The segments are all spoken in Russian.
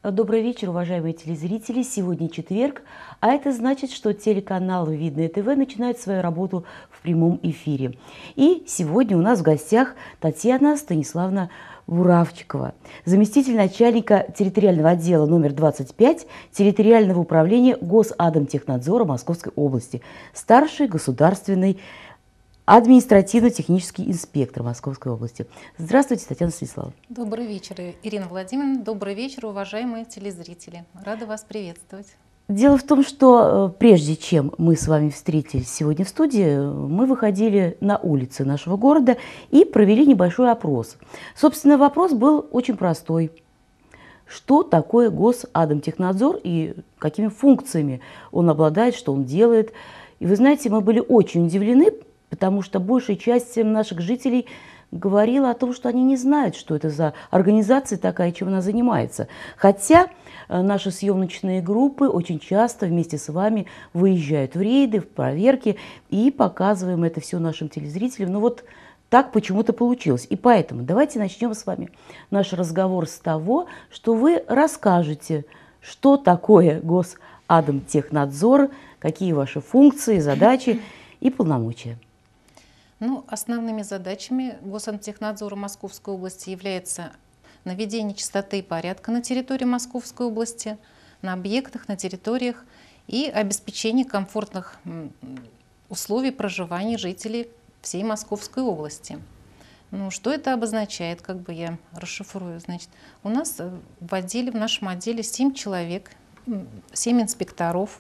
Добрый вечер, уважаемые телезрители. Сегодня четверг, а это значит, что телеканал «Видное ТВ» начинает свою работу в прямом эфире. И сегодня у нас в гостях Татьяна Станиславовна Буравчикова, заместитель начальника территориального отдела номер 25 территориального управления Госатомтехнадзора Московской области, старший государственный административно-технический инспектор Московской области. Здравствуйте, Татьяна Станиславовна. Добрый вечер, Ирина Владимировна. Добрый вечер, уважаемые телезрители. Рада вас приветствовать. Дело в том, что прежде чем мы с вами встретились сегодня в студии, мы выходили на улицы нашего города и провели небольшой опрос. Собственно, вопрос был очень простой. Что такое Госатомтехнадзор и какими функциями он обладает, что он делает? И вы знаете, мы были очень удивлены, потому что большая часть наших жителей говорила о том, что они не знают, что это за организация такая, чем она занимается. Хотя наши съемочные группы очень часто вместе с вами выезжают в рейды, в проверки и показываем это все нашим телезрителям. Но вот так почему-то получилось. И поэтому давайте начнем с вами наш разговор с того, что вы расскажете, что такое Госатомтехнадзор, какие ваши функции, задачи и полномочия. Основными задачами Госатомтехнадзора Московской области является наведение чистоты и порядка на территории Московской области, на объектах, на территориях и обеспечение комфортных условий проживания жителей всей Московской области. Что это обозначает, я расшифрую. Значит, у нас в нашем отделе 7 человек, 7 инспекторов,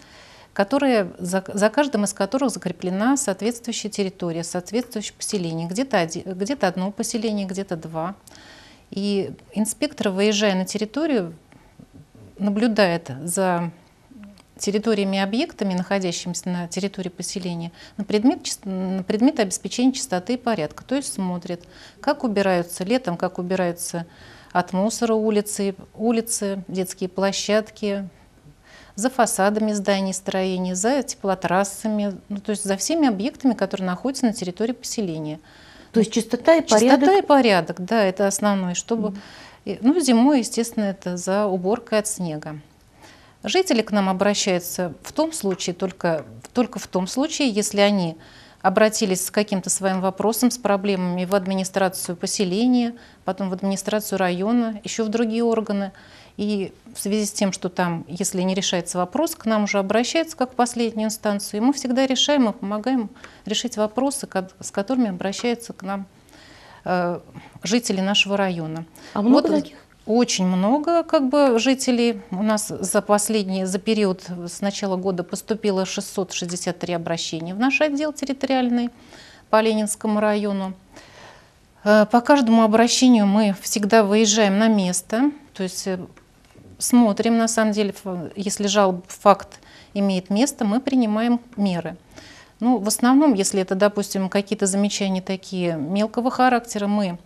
за каждым из которых закреплена соответствующая территория, соответствующее поселение. Где-то одно поселение, где-то два. И инспектор, выезжая на территорию, наблюдает за территориями и объектами, находящимися на территории поселения, на предмет обеспечения чистоты и порядка. То есть смотрит, как убираются летом, как убираются от мусора улицы, детские площадки, за фасадами зданий, строений, за теплотрассами, то есть за всеми объектами, которые находятся на территории поселения. То есть чистота и порядок? Чистота и порядок, да, это основное, чтобы... зимой, естественно, это за уборкой от снега. Жители к нам обращаются только в том случае, если они обратились с каким-то своим вопросом, с проблемами в администрацию поселения, потом в администрацию района, еще в другие органы. И в связи с тем, что там, если не решается вопрос, к нам уже обращаются как в последнюю инстанцию. И мы всегда решаем и помогаем решить вопросы, с которыми обращаются к нам жители нашего района. А много таких? Очень много жителей. У нас за период с начала года поступило 663 обращения в наш отдел территориальный по Ленинскому району. По каждому обращению мы всегда выезжаем на место, то есть смотрим, на самом деле, если факт имеет место, мы принимаем меры. В основном, если это, допустим, какие-то замечания такие мелкого характера, мы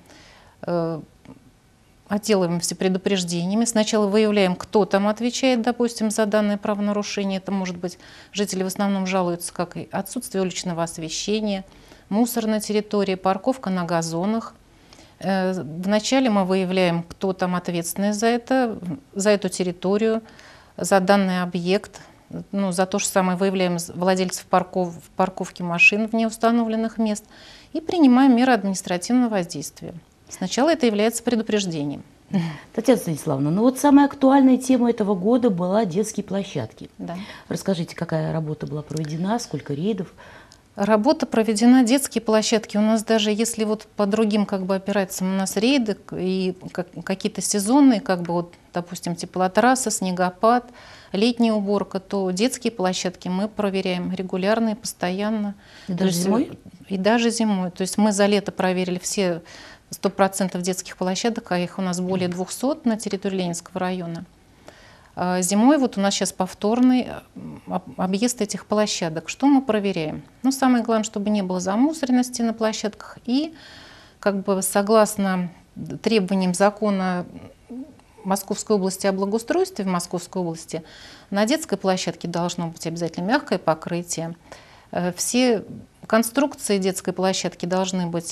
отделываемся предупреждениями. Сначала выявляем, кто там отвечает, допустим, за данное правонарушение. Это может быть, жители в основном жалуются, как и отсутствие уличного освещения, мусор на территории, парковка на газонах. Вначале мы выявляем, кто там ответственный за эту территорию, за данный объект. За то же самое выявляем владельцев парковки машин вне установленных мест и принимаем меры административного воздействия. Сначала это является предупреждением. Татьяна Станиславовна, самая актуальная тема этого года была детские площадки. Да. Расскажите, какая работа была проведена, сколько рейдов? Работа проведена, детские площадки. У нас даже если по другим операциям у нас рейды и какие-то сезонные, допустим, теплотрасса, снегопад, летняя уборка, то детские площадки мы проверяем регулярно и постоянно. И даже зимой? И даже зимой. То есть мы за лето проверили все 100% детских площадок, а их у нас более 200 на территории Ленинского района. Зимой у нас сейчас повторный объезд этих площадок. Что мы проверяем? Самое главное, чтобы не было замусоренности на площадках. И согласно требованиям закона Московской области о благоустройстве в Московской области, на детской площадке должно быть обязательно мягкое покрытие. Все конструкции детской площадки должны быть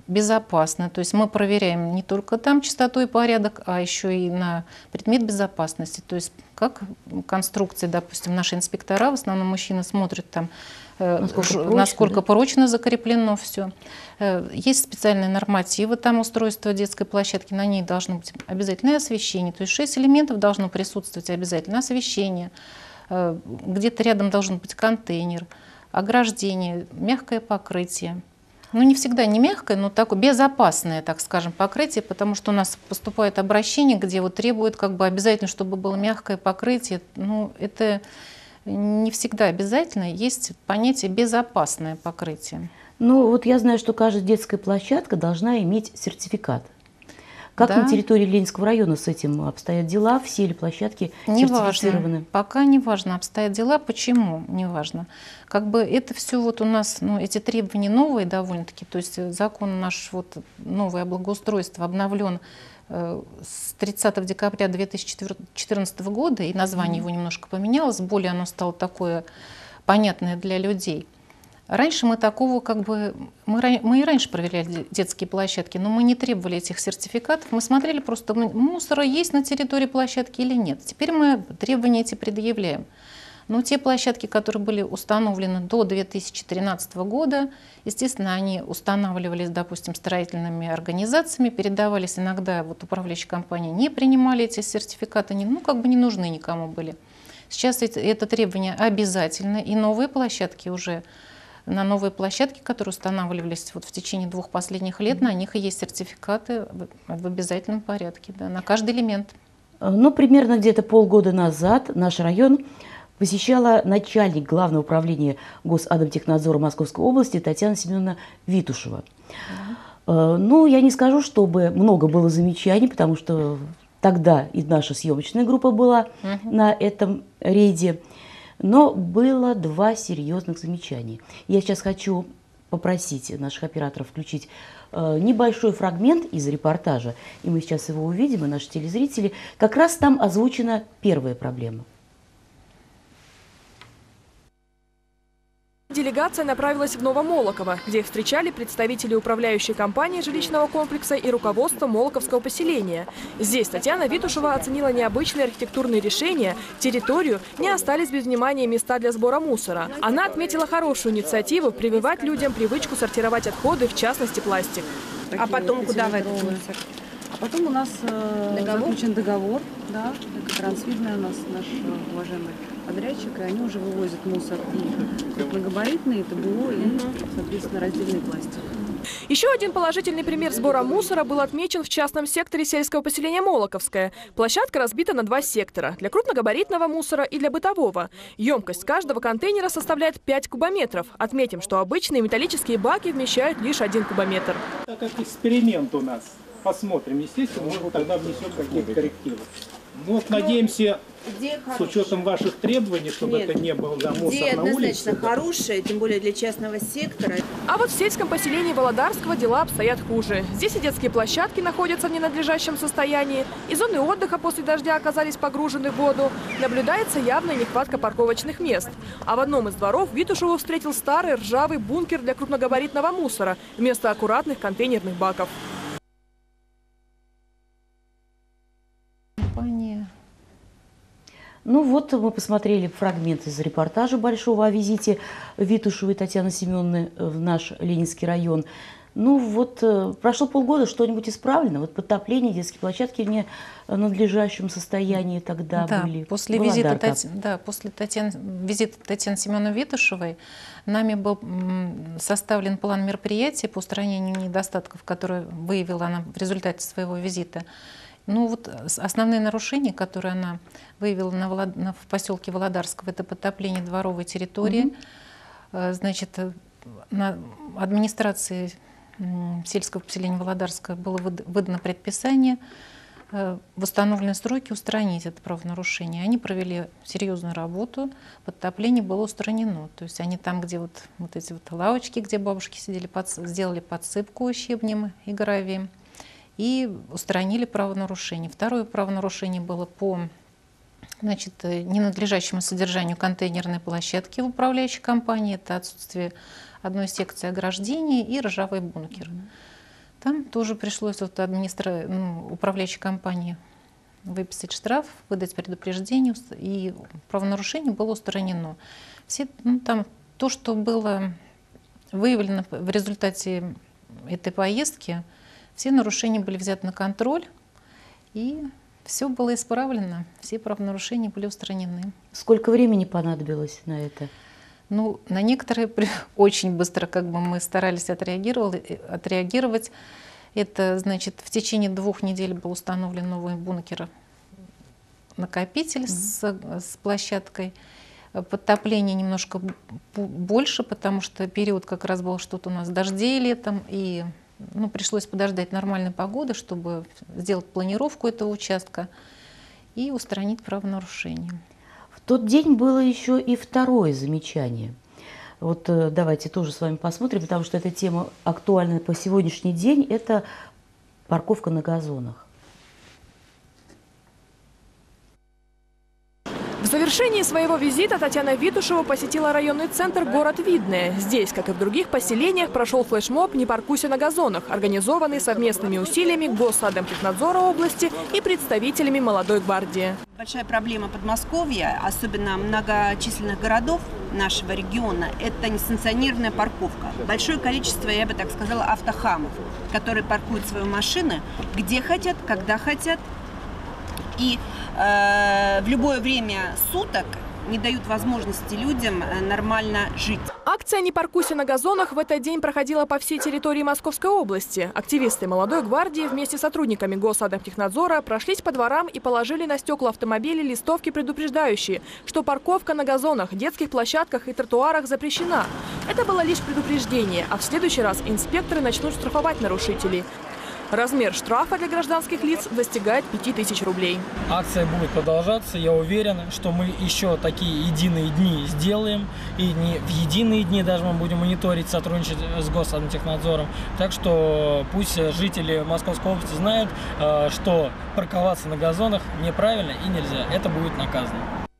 безопасны. То есть мы проверяем не только там чистоту и порядок, а еще и на предмет безопасности. То есть как конструкции, допустим, наши инспектора, в основном мужчины, смотрят там, насколько прочно закреплено все. Есть специальные нормативы там устройства детской площадки, на ней должно быть обязательное освещение. То есть 6 элементов должно присутствовать обязательно. Освещение, где-то рядом должен быть контейнер, ограждение, мягкое покрытие. Ну, не всегда не мягкое, но такое безопасное, так скажем, покрытие, потому что у нас поступает обращение, где вот требуют как бы обязательно, чтобы было мягкое покрытие. Ну, это не всегда обязательно. Есть понятие безопасное покрытие. Ну, вот я знаю, что каждая детская площадка должна иметь сертификат. Как на территории Ленинского района с этим обстоят дела? Все ли площадки сертифицированы? Пока не важно, обстоят дела. Почему не важно? Как бы это все вот у нас, ну, эти требования новые довольно-таки. То есть закон наш вот новое о благоустройстве обновлен с 30 декабря 2014 года, и название его немножко поменялось, более оно стало такое понятное для людей. Раньше мы такого как бы, мы и раньше проверяли детские площадки, но мы не требовали этих сертификатов, мы смотрели просто, мусора есть на территории площадки или нет. Теперь мы требования эти предъявляем. Но те площадки, которые были установлены до 2013 года, естественно, они устанавливались, допустим, строительными организациями, передавались иногда, вот управляющие компании не принимали эти сертификаты, ну как бы не нужны никому были. Сейчас это требование обязательно, и новые площадки уже, на новые площадки, которые устанавливались вот в течение 2 последних лет, на них и есть сертификаты в обязательном порядке, да, на каждый элемент. Ну, примерно где-то полгода назад наш район посещала начальник Главного управления Госатомтехнадзора Московской области Татьяна Семеновна Витушева. Ну, я не скажу, чтобы много было замечаний, потому что тогда и наша съемочная группа была на этом рейде. Но было 2 серьезных замечания. Я сейчас хочу попросить наших операторов включить небольшой фрагмент из репортажа, и мы сейчас его увидим, и наши телезрители. Как раз там озвучена первая проблема. Делегация направилась в Новомолоково, где их встречали представители управляющей компании жилищного комплекса и руководства Молоковского поселения. Здесь Татьяна Витушева оценила необычные архитектурные решения, территорию, не остались без внимания места для сбора мусора. Она отметила хорошую инициативу прививать людям привычку сортировать отходы, в частности пластик. А потом куда в этот мусор? А потом у нас заключен договор, да, трансфидный у нас наш уважаемый подрядчик, и они уже вывозят мусор и крупногабаритный, и ТБО, и, соответственно, раздельный пластик. Еще один положительный пример сбора мусора был отмечен в частном секторе сельского поселения Молоковское. Площадка разбита на 2 сектора – для крупногабаритного мусора и для бытового. Емкость каждого контейнера составляет 5 кубометров. Отметим, что обычные металлические баки вмещают лишь 1 кубометр. Так как эксперимент у нас. Посмотрим, естественно, мы тогда внесем какие-то коррективы. Вот, надеемся, с учетом ваших требований, чтобы это не был мусор на улице. Однозначно хорошая, тем более для частного сектора. А вот в сельском поселении Володарского дела обстоят хуже. Здесь и детские площадки находятся в ненадлежащем состоянии, и зоны отдыха после дождя оказались погружены в воду. Наблюдается явная нехватка парковочных мест. А в одном из дворов Витушеву встретил старый ржавый бункер для крупногабаритного мусора вместо аккуратных контейнерных баков. Ну вот мы посмотрели фрагмент из репортажа большого о визите Витушевой Татьяны Семеновны в наш Ленинский район. Ну вот прошло полгода, что-нибудь исправлено? Вот подтопление, детские площадки в ненадлежащем состоянии тогда были. После визита Татьяны Семеновны Витушевой нами был составлен план мероприятий по устранению недостатков, которые выявила она в результате своего визита. Ну вот основные нарушения, которые она выявила в поселке Володарского, это подтопление дворовой территории. Значит, на администрации сельского поселения Володарского было выдано предписание в установленные сроки устранить это правонарушение. Они провели серьезную работу, подтопление было устранено. То есть они там, где вот эти вот лавочки, где бабушки сидели, сделали подсыпку щебнем и гравием и устранили правонарушение. Второе правонарушение было по ненадлежащему содержанию контейнерной площадки в управляющей компании. Это отсутствие одной секции ограждения и ржавый бункер. Там тоже пришлось вот управляющей компании выписать штраф, выдать предупреждение, и правонарушение было устранено. Там то, что было выявлено в результате этой поездки, все нарушения были взяты на контроль, и все было исправлено, все правонарушения были устранены. Сколько времени понадобилось на это? Ну, на некоторые очень быстро мы старались отреагировать. Это, значит, в течение 2 недель был установлен новый бункер-накопитель с площадкой. Подтопление немножко больше, потому что период как раз был что-то у нас дождей летом, и пришлось подождать нормальной погоды, чтобы сделать планировку этого участка и устранить правонарушение. В тот день было еще и второе замечание. Вот давайте тоже с вами посмотрим, потому что эта тема актуальна по сегодняшний день. Это парковка на газонах. В завершении своего визита Татьяна Витушева посетила районный центр город Видное. Здесь, как и в других поселениях, прошел флешмоб «Не паркуйся на газонах», организованный совместными усилиями Госадмтехнадзора области и представителями молодой гвардии. Большая проблема Подмосковья, особенно многочисленных городов нашего региона, это несанкционированная парковка. Большое количество, я бы так сказала, автохамов, которые паркуют свои машины где хотят, когда хотят. И в любое время суток не дают возможности людям нормально жить. Акция «Не паркуйся на газонах» в этот день проходила по всей территории Московской области. Активисты молодой гвардии вместе с сотрудниками Госадмтехнадзора прошлись по дворам и положили на стекла автомобилей листовки, предупреждающие, что парковка на газонах, детских площадках и тротуарах запрещена. Это было лишь предупреждение, а в следующий раз инспекторы начнут штрафовать нарушителей. Размер штрафа для гражданских лиц достигает 5000 рублей. Акция будет продолжаться. Я уверен, что мы еще такие единые дни сделаем. И не в единые дни даже мы будем мониторить, сотрудничать с Госадмтехнадзором. Так что пусть жители Московской области знают, что парковаться на газонах неправильно и нельзя. Это будет наказано.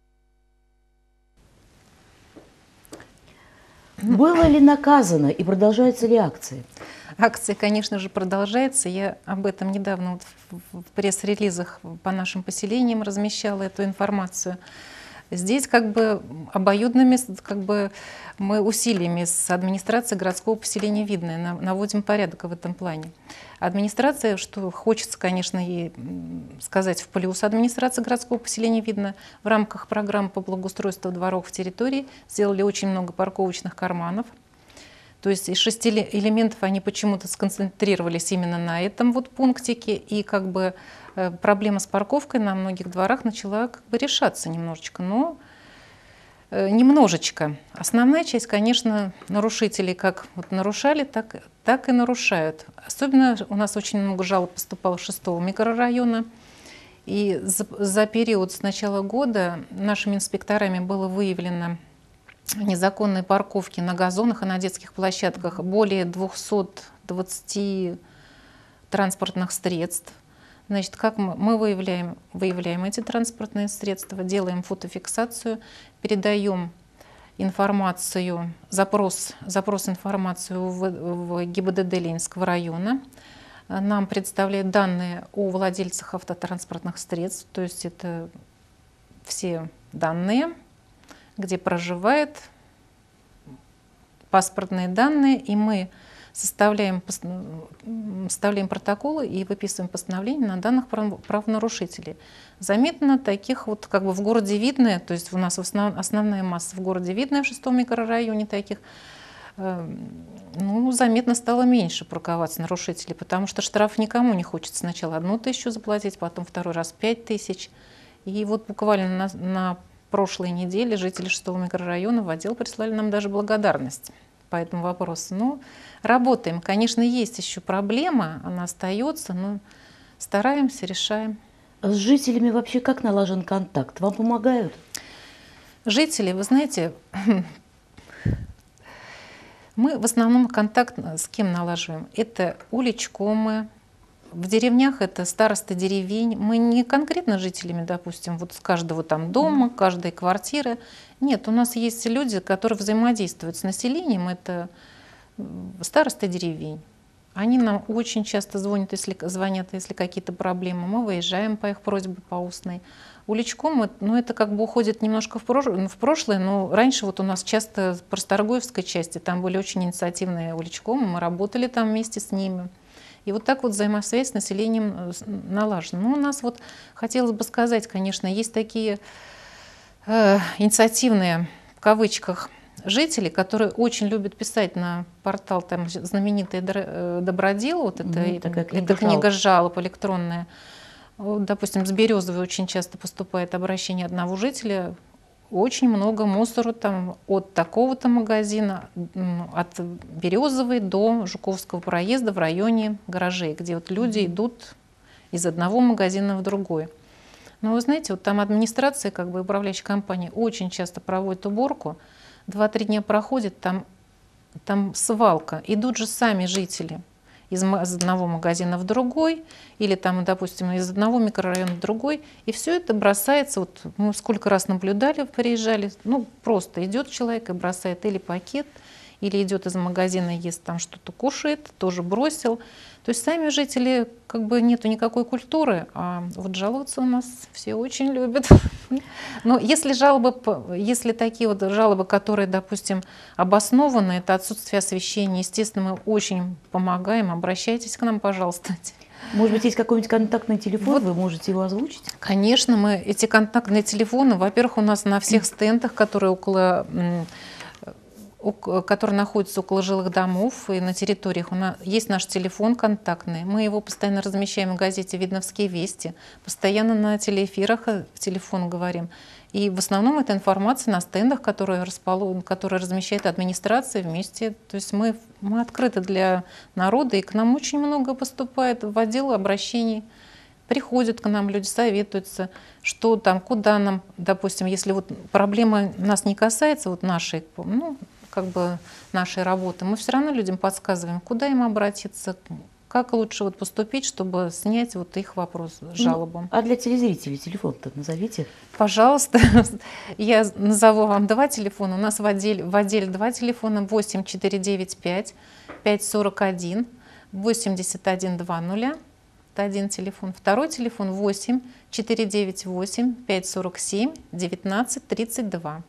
Было ли наказано и продолжаются ли акции? Акция, конечно же, продолжается. Я об этом недавно в пресс-релизах по нашим поселениям размещала эту информацию. Здесь обоюдными мы усилиями с администрацией городского поселения Видное наводим порядок в этом плане. Администрация, что хочется, конечно, и сказать в плюс, администрация городского поселения Видное в рамках программы по благоустройству дворов в территории сделали очень много парковочных карманов. То есть из 6 элементов они почему-то сконцентрировались именно на этом пунктике, и проблема с парковкой на многих дворах начала решаться немножечко, но немножечко. Основная часть, конечно, нарушителей как нарушали, так и нарушают. Особенно у нас очень много жалоб поступало с 6-го микрорайона, и за период с начала года нашими инспекторами было выявлено незаконные парковки на газонах и на детских площадках более 220 транспортных средств. Значит, как мы выявляем эти транспортные средства, делаем фотофиксацию, передаем информацию, запрос информацию в ГИБДД Ленинского района. Нам представляют данные о владельцах автотранспортных средств, то есть это все данные, где проживает, паспортные данные, и мы составляем протоколы и выписываем постановление на данных правонарушителей. Заметно таких в городе Видное, то есть у нас основная масса в городе Видное, в 6-м микрорайоне таких, заметно стало меньше парковаться нарушителей, потому что штраф никому не хочется сначала 1000 заплатить, потом второй раз 5000. И буквально на прошлой неделе жители 6-го микрорайона в отдел прислали нам даже благодарность по этому вопросу. Работаем. Конечно, есть еще проблема, она остается, но стараемся, решаем. С жителями вообще как налажен контакт? Вам помогают? Жители, вы знаете, мы в основном контакт с кем налаживаем? Это уличкомы. В деревнях это старосты деревень. Мы не конкретно жителями, допустим, с каждого дома, каждой квартиры. Нет, у нас есть люди, которые взаимодействуют с населением. Это старосты деревень. Они нам очень часто звонят, если какие-то проблемы. Мы выезжаем по их просьбе, по устной. Уличком, ну, это как бы уходит немножко в прошлое, но раньше вот у нас часто в Просторгуевской части там были очень инициативные уличкомы, мы работали там вместе с ними. И вот так вот взаимосвязь с населением налажена. Ну, у нас вот, хотелось бы сказать, конечно, есть такие инициативные, в кавычках, жители, которые очень любят писать на портал, там знаменитый Добродел, вот это книга жалоб электронная. Вот, допустим, с Березовой очень часто поступает обращение одного жителя. Очень много мусора там от такого-то магазина, от Березовой до Жуковского проезда в районе гаражей, где вот люди идут из одного магазина в другой. Но вы знаете, вот там администрация, как бы управляющая компания, очень часто проводит уборку. 2-3 дня проходит, там свалка. Идут же сами жители из одного магазина в другой, или там, допустим, из одного микрорайона в другой, и все это бросается, вот мы сколько раз наблюдали, приезжали, ну просто идет человек и бросает или пакет, или идет из магазина, ест там что-то, кушает, тоже бросил. То есть сами жители, как бы нету никакой культуры, а вот жаловаться у нас все очень любят. Но если жалобы, если такие вот жалобы, которые, допустим, обоснованы, это отсутствие освещения, естественно, мы очень помогаем, обращайтесь к нам, пожалуйста. Может быть, есть какой-нибудь контактный телефон, вот, вы можете его озвучить? Конечно, мы эти контактные телефоны, во-первых, у нас на всех стендах, которые находятся около жилых домов и на территориях. У нас есть наш телефон контактный. Мы его постоянно размещаем в газете «Видновские вести». Постоянно на телеэфирах в телефон говорим. И в основном это информация на стендах, которые размещает администрация вместе. То есть мы открыты для народа, и к нам очень много поступает в отдел обращений. Приходят к нам люди, советуются, что там, куда нам, допустим, если вот проблема нас не касается, вот нашей, ну, как бы нашей работы, мы все равно людям подсказываем, куда им обратиться, как лучше вот поступить, чтобы снять вот их вопрос, жалобу. Ну, а для телезрителей телефон-то назовите. Пожалуйста, я назову вам 2 телефона. У нас в отделе 2 телефона: 8495 541 8120. Это один телефон. Второй телефон 8498 547 1932.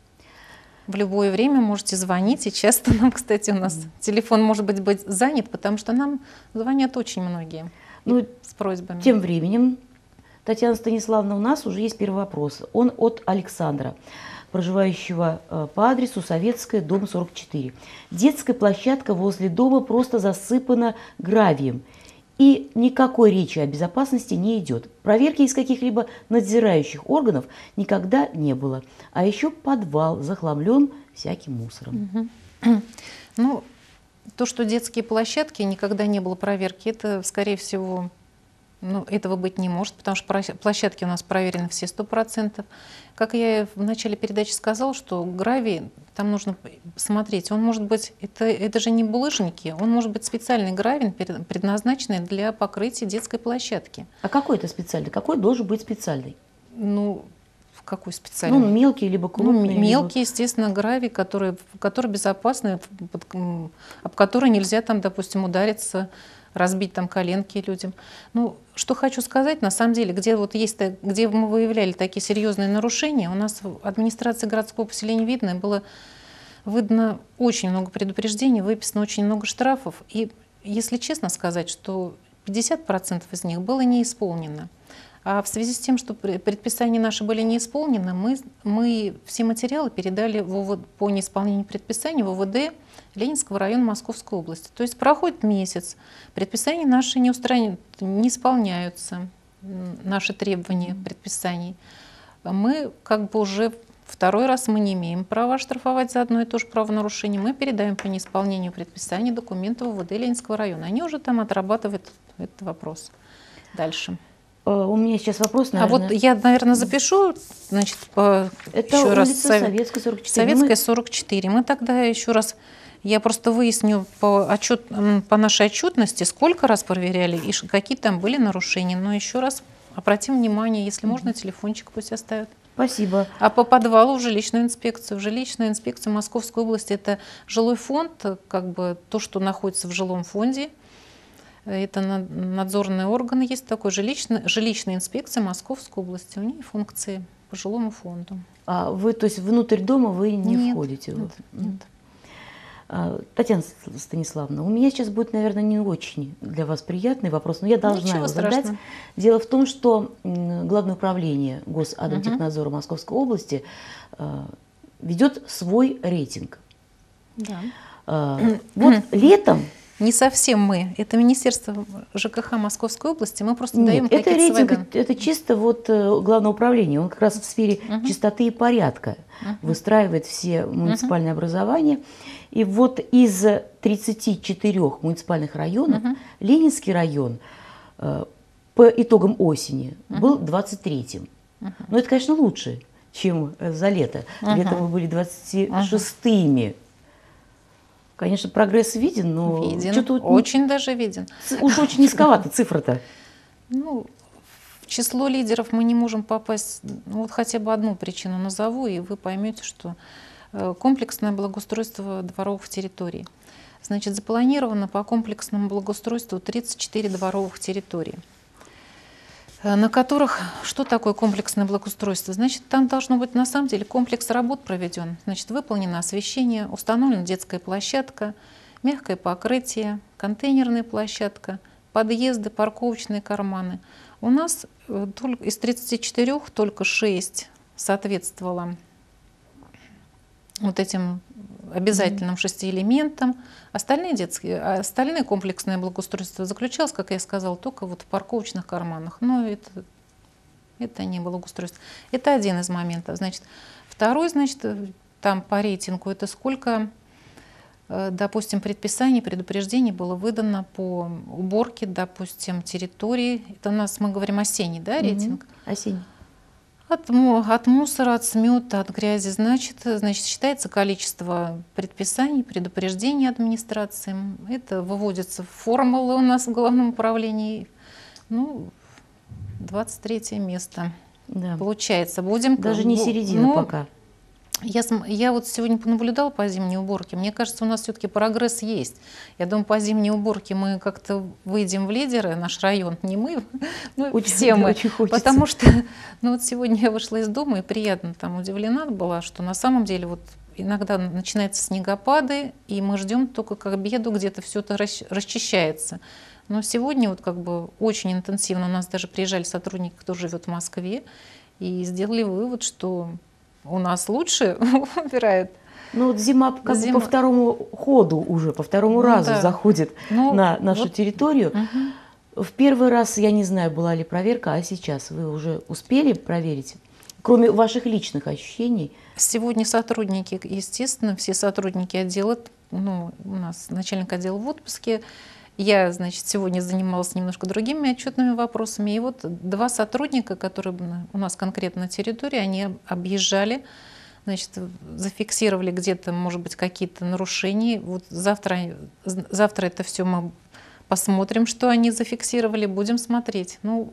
В любое время можете звонить, и часто нам, кстати, у нас телефон может быть занят, потому что нам звонят очень многие с просьбами. Тем временем, Татьяна Станиславовна, у нас уже есть первый вопрос. Он от Александра, проживающего по адресу Советская, дом 44. Детская площадка возле дома просто засыпана гравием. И никакой речи о безопасности не идет. Проверки из каких-либо надзирающих органов никогда не было. А еще подвал захламлен всяким мусором. Ну, то, что детские площадки никогда не было проверки, это, скорее всего, ну, этого быть не может, потому что площадки у нас проверены все 100%. Как я в начале передачи сказала, что гравий, там нужно смотреть, он может быть, это же не булыжники, он может быть специальный гравий, предназначенный для покрытия детской площадки. А какой это специальный? Какой должен быть специальный? Ну, какой специальный? Ну, мелкий, либо крупный. Ну, мелкий, естественно, гравий, который безопасный, об который нельзя там, допустим, удариться, разбить там коленки людям. Ну, что хочу сказать, на самом деле, где мы выявляли такие серьезные нарушения, у нас в администрации городского поселения Видное было выдано очень много предупреждений, выписано очень много штрафов. И, если честно сказать, что 50% из них было не исполнено. А в связи с тем, что предписания наши были не исполнены, мы все материалы передали по неисполнению предписаний в ОВД Ленинского района Московской области. То есть проходит месяц, предписания наши не исполняются, наши требования предписаний. Мы как бы уже второй раз мы не имеем права штрафовать за одно и то же правонарушение. Мы передаем по неисполнению предписаний документов в ОВД Ленинского района. Они уже там отрабатывают этот вопрос дальше. У меня сейчас вопрос, наверное. А вот я, наверное, запишу, значит, это еще раз. Советская, 44. Советская, 44. Мы тогда еще раз, я просто выясню по нашей отчетности, сколько раз проверяли и какие там были нарушения. Но еще раз обратим внимание, если можно, телефончик пусть оставят. Спасибо. А по подвалу в жилищную инспекцию. В жилищную инспекцию Московской области это жилой фонд, как бы то, что находится в жилом фонде. Это надзорный орган, есть такой жилищная инспекция Московской области. У нее функции по жилому фонду. А вы, то есть внутрь дома вы не входите? Нет, нет. Татьяна Станиславовна, у меня сейчас будет, наверное, не очень для вас приятный вопрос, но я должна его задать. Дело в том, что Главное управление Госатомтехнадзора Московской области ведет свой рейтинг. Да. Вот летом... Не совсем мы. Это Министерство ЖКХ Московской области. Мы просто даем какие-то свои данные. рейтинг, это чисто вот Главное управление. Он как раз в сфере чистоты и порядка выстраивает все муниципальные образования. И вот из 34 муниципальных районов Ленинский район по итогам осени был 23-м. Но это, конечно, лучше, чем за лето. Летом мы были 26-ми. Конечно, прогресс виден, но... Виден, очень даже виден. Уж очень низковата цифра-то. Ну, в число лидеров мы не можем попасть. Вот хотя бы одну причину назову, и вы поймете, что комплексное благоустройство дворовых территорий. Значит, запланировано по комплексному благоустройству 34 дворовых территорий, на которых, что такое комплексное благоустройство? Значит, там должно быть на самом деле комплекс работ проведен. Значит, выполнено освещение, установлена детская площадка, мягкое покрытие, контейнерная площадка, подъезды, парковочные карманы. У нас из 34 только 6 соответствовало вот этим обязательным 6 элементам. Остальное комплексное благоустройство заключалось, как я сказала, только вот в парковочных карманах. Но это не благоустройство. Это один из моментов. Значит, второй, значит, там по рейтингу, это сколько, допустим, предписаний, предупреждений было выдано по уборке, допустим, территории. Это у нас, мы говорим, осенний, да, рейтинг? Осенний. От мусора, от смета, от грязи. Значит, считается количество предписаний, предупреждений администрации. Это выводятся формулы у нас в Главном управлении. Ну, 23 место. Да. Получается. Будем... Даже не середина пока. Я вот сегодня понаблюдала по зимней уборке. Мне кажется, у нас все-таки прогресс есть. Я думаю, по зимней уборке мы как-то выйдем в лидеры, наш район, не мы, ну, все мы. Потому что вот сегодня я вышла из дома и приятно там удивлена была, что на самом деле вот иногда начинаются снегопады, и мы ждем только к обеду, где-то все это расчищается. Но сегодня вот как бы очень интенсивно у нас даже приезжали сотрудники, кто живет в Москве, и сделали вывод, что у нас лучше убирают. Ну вот зима как бы по второму ходу уже, по второму разу заходит на нашу территорию. В первый раз, я не знаю, была ли проверка, а сейчас вы уже успели проверить, кроме ваших личных ощущений? Сегодня сотрудники, естественно, все сотрудники отдела, ну, у нас начальник отдела в отпуске. Я, значит, сегодня занималась немножко другими отчетными вопросами. И вот 2 сотрудника, которые у нас конкретно на территории, они объезжали, значит, зафиксировали где-то, может быть, какие-то нарушения. Вот завтра это все мы посмотрим, что они зафиксировали, будем смотреть. Ну,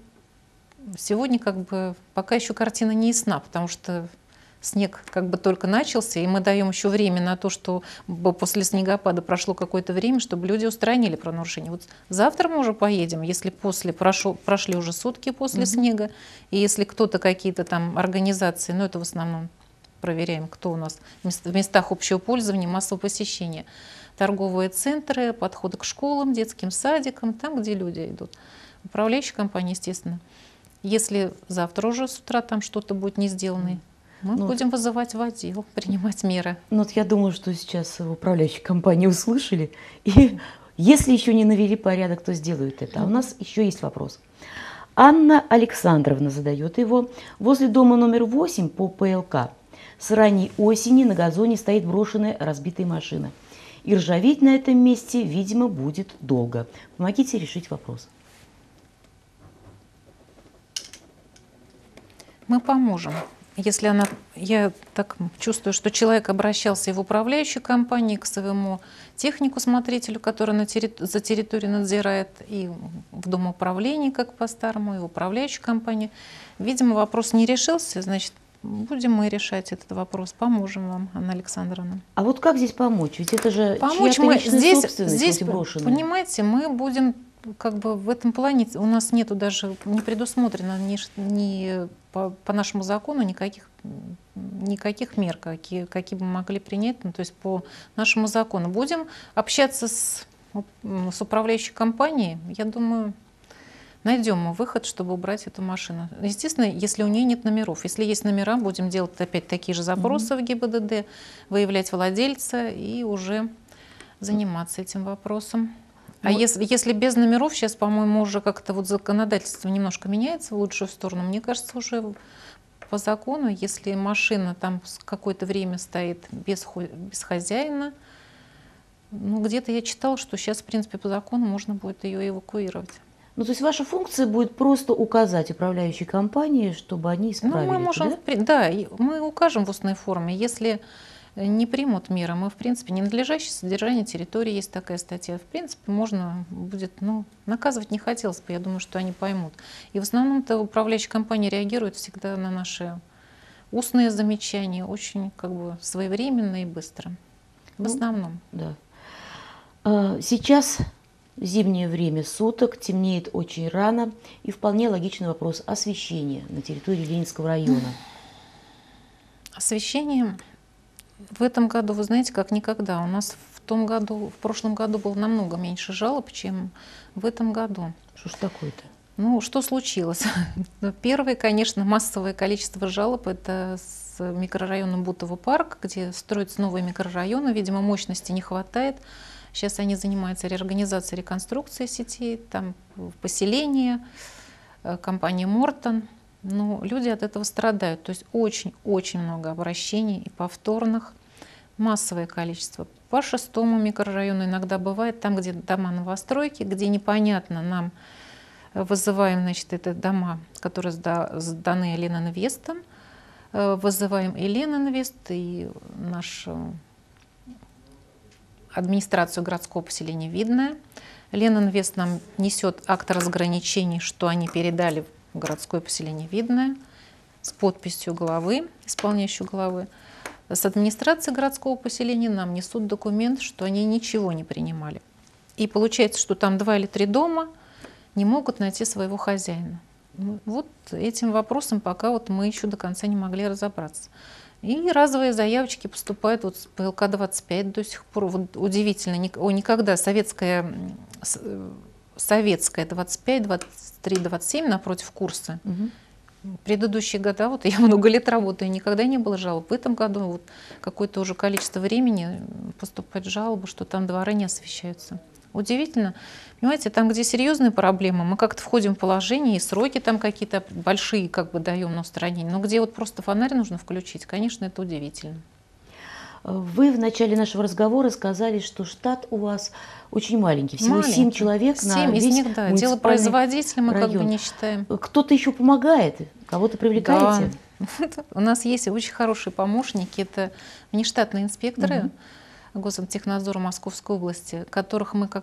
сегодня как бы пока еще картина не ясна, потому что снег как бы только начался, и мы даем еще время на то, что после снегопада прошло какое-то время, чтобы люди устранили правонарушение. Вот завтра мы уже поедем, если прошли уже сутки после снега, и если кто-то, какие-то там организации, ну это в основном проверяем, кто у нас в местах общего пользования, массового посещения, торговые центры, подходы к школам, детским садикам, там, где люди идут. Управляющая компания, естественно. Если завтра уже с утра там что-то будет не сделано, мы будем вызывать в отдел, принимать меры. Ну, вот я думаю, что сейчас в управляющей компании услышали. И если еще не навели порядок, то сделают это. А у нас еще есть вопрос. Анна Александровна задает его. Возле дома номер 8 по ПЛК с ранней осени на газоне стоит брошенная разбитая машина. И ржаветь на этом месте, видимо, будет долго. Помогите решить вопрос. Мы поможем. Если я так чувствую, что человек обращался и в управляющую компанию, к своему технику-смотрителю, который за территорией надзирает, и в домоуправлении, как по-старому, и в управляющую компанию. Видимо, вопрос не решился, значит, будем мы решать этот вопрос. Поможем вам, Анна Александровна. А вот как здесь помочь? Ведь это же помочь чья-то личная собственность, здесь брошенная. Понимаете, мы будем как бы в этом плане у нас нету даже, не предусмотрено ни по нашему закону никаких мер, какие бы мы могли принять, ну, то есть по нашему закону. Будем общаться с управляющей компанией, я думаю, найдем мы выход, чтобы убрать эту машину. Естественно, если у нее нет номеров. Если есть номера, будем делать опять такие же запросы в ГИБДД, выявлять владельца и уже заниматься этим вопросом. А если без номеров, сейчас, по-моему, уже как-то вот законодательство немножко меняется в лучшую сторону. Мне кажется, уже по закону, если машина там какое-то время стоит без хозяина, ну, где-то я читала, что сейчас, в принципе, по закону можно будет ее эвакуировать. Ну, то есть ваша функция будет просто указать управляющей компании, чтобы они исправили, ну, мы можем, да, мы укажем в устной форме. Если не примут меры, мы, в принципе, ненадлежащее содержание территории, есть такая статья, в принципе, можно будет, ну, наказывать не хотелось бы, я думаю, что они поймут. И в основном-то управляющая компания реагирует всегда на наши устные замечания, очень как бы своевременно и быстро. В основном. Да. Сейчас зимнее время суток, темнеет очень рано, и вполне логичный вопрос освещения на территории Ленинского района. Освещение в этом году, вы знаете, как никогда. У нас в прошлом году было намного меньше жалоб, чем в этом году. Что ж такое-то? Ну, что случилось? Первое, конечно, массовое количество жалоб — это с микрорайоном Бутово парк, где строятся новые микрорайоны, видимо, мощности не хватает. Сейчас они занимаются реорганизацией, реконструкцией сетей, там поселение, компания Мортон. Но люди от этого страдают. То есть очень-очень много обращений и повторных, массовое количество. По 6-му микрорайону иногда бывает, там, где дома новостройки, где непонятно, нам вызываем, значит, это дома, которые сданы Ленинвестом, вызываем и Ленинвест, и нашу администрацию городского поселения Видное. Ленинвест нам несет акт разграничений, что они передали в городское поселение Видное с подписью главы, исполняющего главы. С администрации городского поселения нам несут документ, что они ничего не принимали. И получается, что там 2 или 3 дома не могут найти своего хозяина. Вот этим вопросом пока вот мы еще до конца не могли разобраться. И разовые заявочки поступают вот с ПЛК-25 до сих пор. Вот удивительно, никогда советская 25, 23, 27 напротив курса. Предыдущие года, вот я много лет работаю, никогда не было жалоб. В этом году вот какое-то уже количество времени поступает жалобы, что там дворы не освещаются. Удивительно. Понимаете, там, где серьезные проблемы, мы как-то входим в положение, и сроки там какие-то большие как бы даем на устранение. Но где вот просто фонарь нужно включить, конечно, это удивительно. Вы в начале нашего разговора сказали, что штат у вас очень маленький, всего 7 человек 7 на весь из них, да. Дело производителя мы район. Как бы не считаем. Кто-то еще помогает, кого-то привлекаете? Да. У нас есть очень хорошие помощники, это внештатные инспекторы Госантехнадзора Московской области, которых мы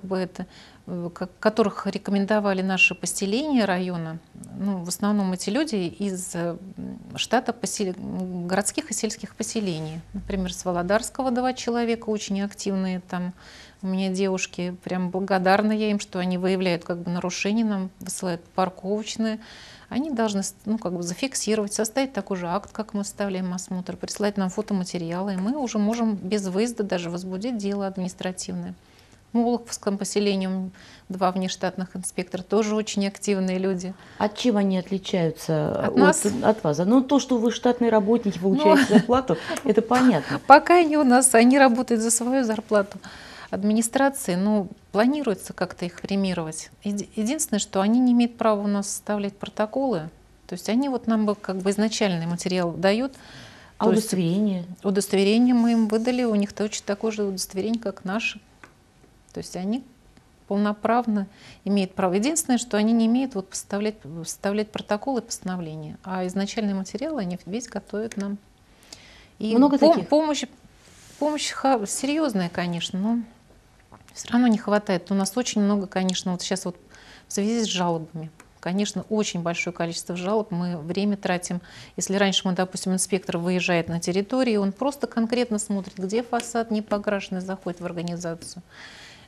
которых рекомендовали наши поселения района. Ну, в основном эти люди из штата городских и сельских поселений. Например, с Володарского 2 человека, очень активные там. У меня девушки, прям благодарна я им, что они выявляют как бы нарушения, нам высылают парковочные. Они должны зафиксировать, составить такой же акт, как мы составляем осмотр, прислать нам фотоматериалы, и мы уже можем без выезда даже возбудить дело административное. В Молоковском поселении 2 внештатных инспектора, тоже очень активные люди. А чем они отличаются от вас? Ну, то, что вы штатные работники, получаете зарплату, это понятно. Пока они работают за свою зарплату. Администрации, планируется как-то их премировать. Единственное, что они не имеют права у нас составлять протоколы. То есть они вот нам как бы изначальный материал дают. А удостоверение? Удостоверение мы им выдали, у них точно такое же удостоверение, как наше. То есть они полноправно имеют право. Единственное, что они не имеют составлять протоколы и постановления. А изначальный материал они весь готовят нам. И много таких? Помощь серьезная, конечно, но все равно не хватает. У нас очень много, конечно, вот сейчас вот в связи с жалобами. Конечно, очень большое количество жалоб. Мы время тратим. Если раньше допустим, инспектор выезжает на территорию, он просто конкретно смотрит, где фасад не покрашенный, заходит в организацию.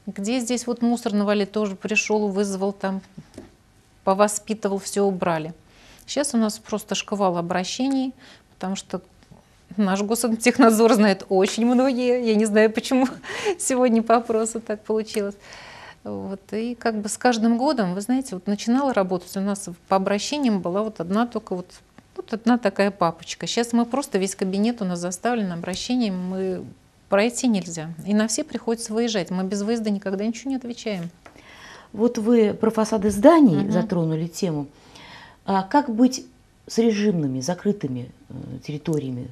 Где здесь вот мусор навалили, тоже пришел, вызвал там, повоспитывал, все убрали. Сейчас у нас просто шквал обращений, потому что наш Госатомтехнадзор знает очень многие. Я не знаю, почему сегодня по опросу так получилось. Вот. И как бы с каждым годом, вы знаете, вот начинала работать, у нас по обращениям была вот одна только вот одна такая папочка. Сейчас мы просто, весь кабинет у нас заставлен обращением, мы пройти нельзя. И на все приходится выезжать. Мы без выезда никогда ничего не отвечаем. Вот вы про фасады зданий затронули тему. А как быть с режимными, закрытыми территориями?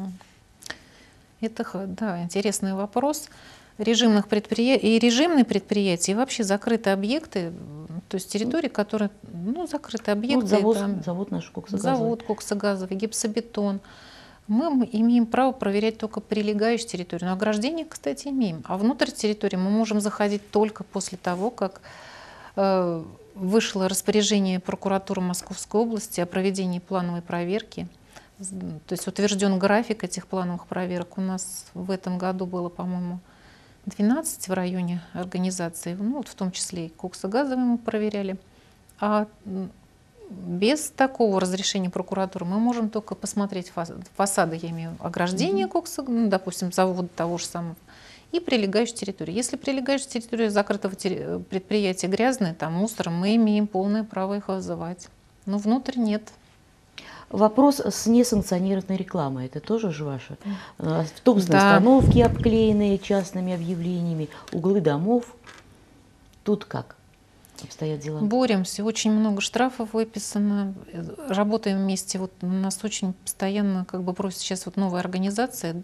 Это, да, интересный вопрос. Режимных предприятий и режимные предприятия, и вообще закрытые объекты, то есть территории, которые, ну, закрытые объекты. Вот это завод наш коксогазовый. Завод коксогазовый, гипсобетон. Мы имеем право проверять только прилегающую территорию. Но ограждение, кстати, имеем. А внутрь территории мы можем заходить только после того, как вышло распоряжение прокуратуры Московской области о проведении плановой проверки. То есть утвержден график этих плановых проверок. У нас в этом году было, по-моему, 12 в районе организации, ну, вот в том числе и коксогазовые мы проверяли. А без такого разрешения прокуратуры мы можем только посмотреть фасады, я имею в виду ограждение ну, допустим, завода того же самого, и прилегающую территорию. Если прилегающая территория закрытого предприятия грязная, там мусор, мы имеем полное право их вызывать. Но внутрь нет. Вопрос с несанкционированной рекламой, это тоже же ваше? Автобусные остановки, обклеенные частными объявлениями, углы домов. Тут как обстоят дела? Боремся, очень много штрафов выписано, работаем вместе. Вот нас очень постоянно как бы просит сейчас вот новая организация,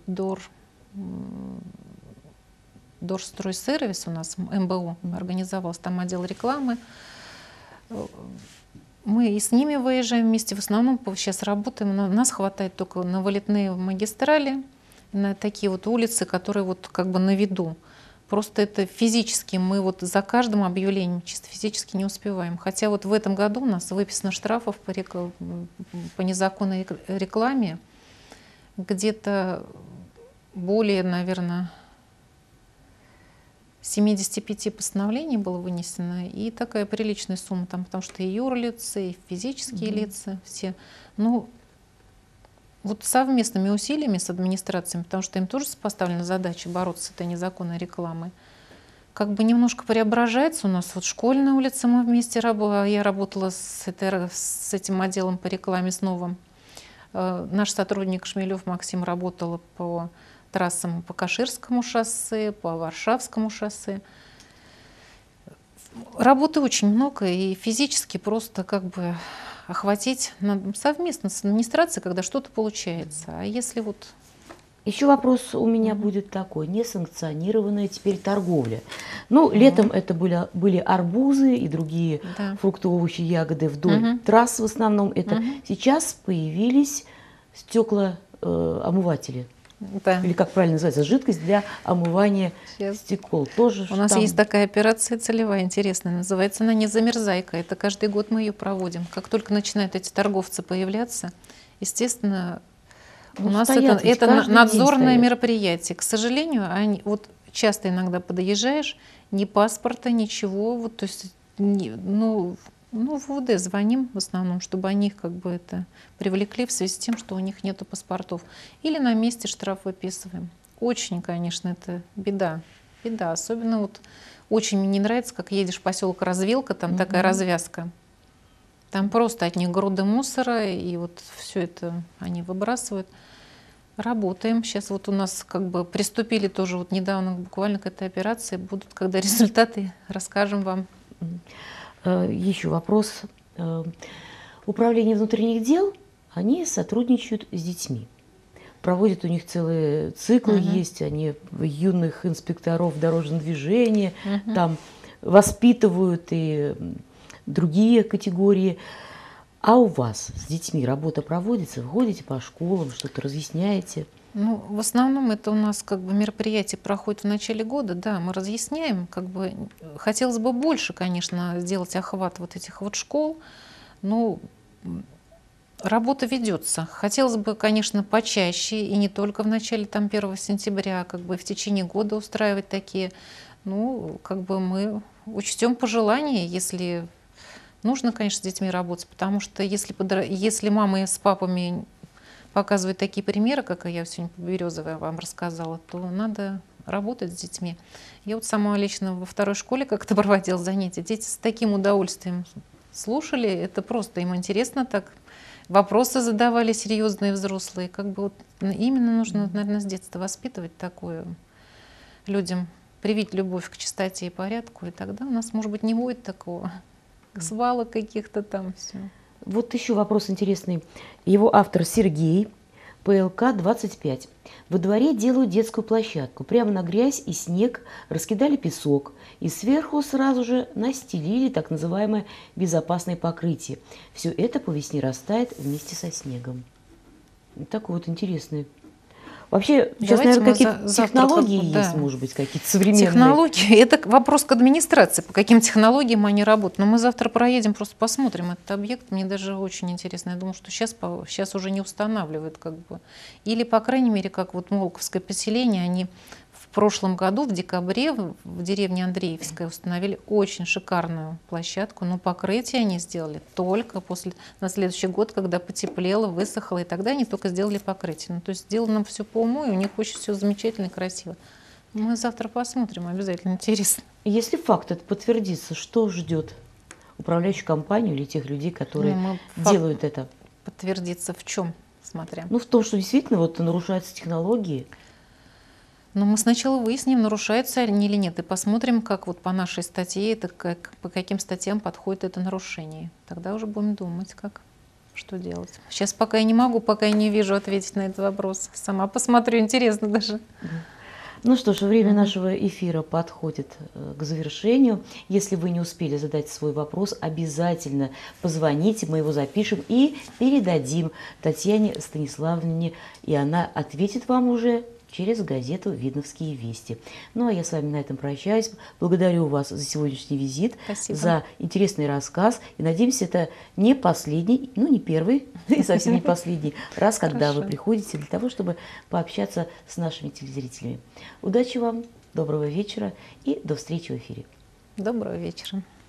Дорстройсервис у нас, МБО, организовалась, там отдел рекламы. Мы и с ними выезжаем вместе, в основном сейчас работаем, но нас хватает только на вылетные магистрали, на такие вот улицы, которые вот как бы на виду. Просто это физически, мы вот за каждым объявлением чисто физически не успеваем. Хотя вот в этом году у нас выписано штрафов по незаконной рекламе, где-то более, наверное, 75 постановлений было вынесено, и такая приличная сумма, там, потому что и юрлицы, и физические лица, все. Ну, вот совместными усилиями с администрациями, потому что им тоже поставлена задача бороться с этой незаконной рекламой, как бы немножко преображается у нас. Вот школьная улица, мы вместе я работала с этим отделом по рекламе с новым. Наш сотрудник Шмелев Максим работал по трассам по Каширскому шоссе, по Варшавскому шоссе. Работы очень много, и физически просто как бы охватить совместно с администрацией, когда что-то получается. А если вот... Еще вопрос у меня будет такой. Несанкционированная теперь торговля. Ну, летом это были арбузы и другие фрукты, овощи, ягоды вдоль трасс в основном. Это сейчас появились стеклоомыватели. Да. Или как правильно называется, жидкость для омывания стекол. Тоже у нас там... есть такая операция целевая, интересная, называется она «Незамерзайка». Это каждый год мы ее проводим. Как только начинают эти торговцы появляться, естественно, у нас это надзорное мероприятие. К сожалению, вот часто иногда подъезжаешь, ни паспорта, ничего, вот, то есть, в УВД звоним в основном, чтобы они их как бы это привлекли в связи с тем, что у них нету паспортов. Или на месте штраф выписываем. Очень, конечно, это беда. Беда. Особенно вот очень мне не нравится, как едешь в поселок Развилка, там такая развязка. Там просто от них груды мусора, и вот все это они выбрасывают. Работаем. Сейчас вот у нас как бы приступили тоже вот недавно буквально к этой операции. Будут, когда результаты, расскажем вам. Еще вопрос. Управление внутренних дел, они сотрудничают с детьми. Проводят у них целые циклы, есть они юных инспекторов дорожного движения, там воспитывают и другие категории. А у вас с детьми работа проводится? Вы ходите по школам, что-то разъясняете? Ну, в основном это у нас как бы мероприятие проходит в начале года, да, мы разъясняем, как бы хотелось бы больше, конечно, сделать охват вот этих вот школ, но работа ведется. Хотелось бы, конечно, почаще, и не только в начале там 1 сентября, как бы в течение года устраивать такие. Ну, как бы мы учтем пожелания, если нужно, конечно, с детьми работать, потому что если мамы с папами показывают такие примеры, как я сегодня по Березовой вам рассказала, то надо работать с детьми. Я вот сама лично во второй школе как-то проводила занятия. Дети с таким удовольствием слушали, это просто им интересно так. Вопросы задавали серьезные взрослые. Как бы вот именно нужно, наверное, с детства воспитывать такое людям, привить любовь к чистоте и порядку, и тогда у нас, может быть, не будет такого свалок каких-то там все. Вот еще вопрос интересный. Его автор Сергей, ПЛК 25. Во дворе делают детскую площадку. Прямо на грязь и снег раскидали песок. И сверху сразу же настелили так называемое безопасное покрытие. Все это по весне растает вместе со снегом. Вот такой вот интересный. Вообще, сейчас, наверное, какие-то технологии есть, может быть, какие-то современные. Технологии – это вопрос к администрации, по каким технологиям они работают. Но мы завтра проедем, просто посмотрим этот объект. Мне даже очень интересно. Я думаю, что сейчас уже не устанавливают. Как бы. Или, по крайней мере, как вот Молоковское поселение, они в прошлом году, в декабре, в деревне Андреевская установили очень шикарную площадку, но покрытие они сделали только на следующий год, когда потеплело, высохло, и тогда они только сделали покрытие. Ну, то есть сделано все по уму, и у них очень все замечательно и красиво. Мы завтра посмотрим, обязательно интересно. Если факт это подтвердится, что ждет управляющую компанию или тех людей, которые делают это? Подтвердится в чем, смотря? Ну, в том, что действительно вот нарушаются технологии. Но мы сначала выясним, нарушаются они или нет, и посмотрим, как вот по нашей статье, по каким статьям подходит это нарушение. Тогда уже будем думать, что делать. Сейчас пока я не могу, пока я не вижу ответить на этот вопрос. Сама посмотрю, интересно даже. Ну что ж, время нашего эфира подходит к завершению. Если вы не успели задать свой вопрос, обязательно позвоните, мы его запишем и передадим Татьяне Станиславовне, и она ответит вам уже через газету «Видновские вести». Ну, а я с вами на этом прощаюсь. Благодарю вас за сегодняшний визит, Спасибо. за интересный рассказ. И надеемся, это не последний, ну, не первый, и совсем не последний раз, когда вы приходите для того, чтобы пообщаться с нашими телезрителями. Удачи вам, доброго вечера и до встречи в эфире. Доброго вечера.